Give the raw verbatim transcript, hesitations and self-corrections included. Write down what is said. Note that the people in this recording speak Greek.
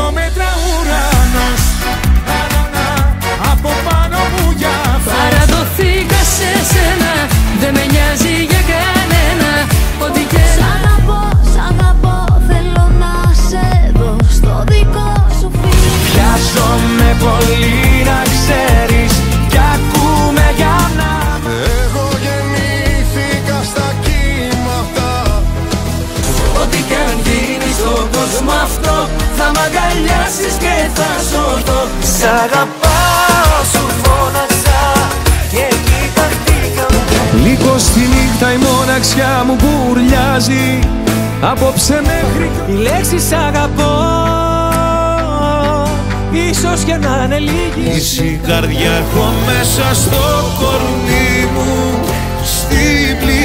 χιλιόμετρα ουρανός, από πάνω μου για φως. Παραδοθήκα σε σένα, δεν με νοιάζει για κανένα. Ό,τι και σ' αγαπώ, σ' αγαπώ, θέλω να σε δω στο δικό σου φίλο. Βιάζομαι πολύ να ξέρεις κι ακούμε για να. Εγώ γεννήθηκα στα κύματα. Ό,τι κι αν γίνει στον κόσμο αυτό, θα μ' αγκαλιάσεις και θα σωθώ. Σ' αγαπάω, σου φώναξα και εκεί χαθήκαμε. Λίγο στη νύχτα η μοναξιά μου μπουρλιάζει. Απόψε μέχρι η λέξη σ' αγαπώ ίσως και να είναι λίγη. Ίση καρδιά έχω μέσα στο κορμί μου, στην πληγή